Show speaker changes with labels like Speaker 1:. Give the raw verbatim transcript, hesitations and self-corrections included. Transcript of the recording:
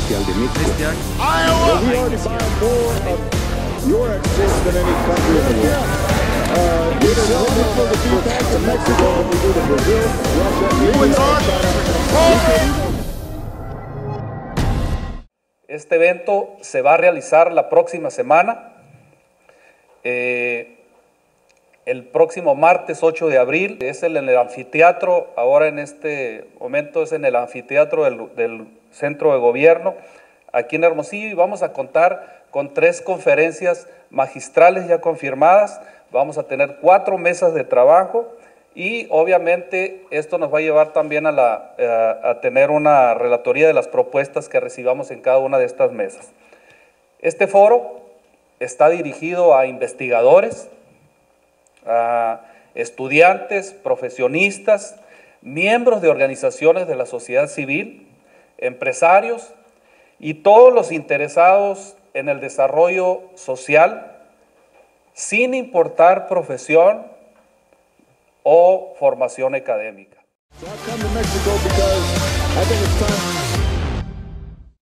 Speaker 1: Social de México.
Speaker 2: Este año.
Speaker 3: We already buy more of your exports than any country in the world. Uh, we don't sell more exports to Mexico than we do to Brazil, Russia, India, China.
Speaker 4: Este evento se va a realizar la próxima semana, eh, el próximo martes ocho de abril, es en el anfiteatro, ahora en este momento es en el anfiteatro del, del Centro de Gobierno, aquí en Hermosillo, y vamos a contar con tres conferencias magistrales ya confirmadas, vamos a tener cuatro mesas de trabajo, y obviamente esto nos va a llevar también a, la, a, a tener una relatoría de las propuestas que recibamos en cada una de estas mesas. Este foro está dirigido a investigadores, a estudiantes, profesionistas, miembros de organizaciones de la sociedad civil, empresarios y todos los interesados en el desarrollo social, sin importar profesión o formación académica.
Speaker 3: So I've come to Mexico because I think it's time